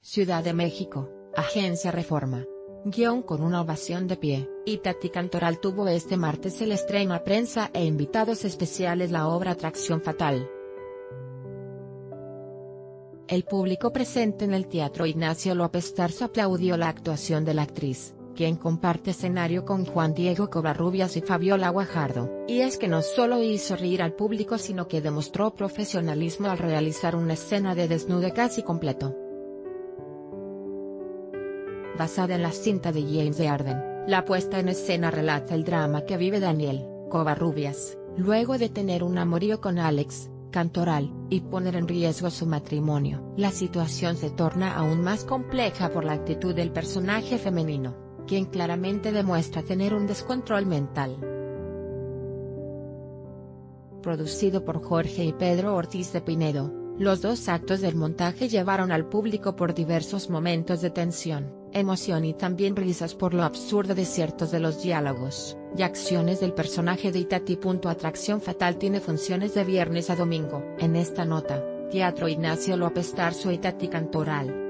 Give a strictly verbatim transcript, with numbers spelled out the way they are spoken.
Ciudad de México, Agencia Reforma. Guión con una ovación de pie. Itatí Cantoral tuvo este martes el estreno a prensa e invitados especiales la obra Atracción Fatal. El público presente en el Teatro Ignacio López Tarso aplaudió la actuación de la actriz, quien comparte escenario con Juan Diego Covarrubias y Fabiola Guajardo. Y es que no solo hizo reír al público sino que demostró profesionalismo al realizar una escena de desnude casi completo. Basada en la cinta de James Dearden, la puesta en escena relata el drama que vive Daniel Covarrubias, luego de tener un amorío con Alex Cantoral, y poner en riesgo su matrimonio. La situación se torna aún más compleja por la actitud del personaje femenino, quien claramente demuestra tener un descontrol mental. Producido por Jorge y Pedro Ortiz de Pinedo, los dos actos del montaje llevaron al público por diversos momentos de tensión, emoción y también risas por lo absurdo de ciertos de los diálogos y acciones del personaje de Itatí. Atracción Fatal tiene funciones de viernes a domingo. En esta nota, Teatro Ignacio López Tarso. Itatí Cantoral.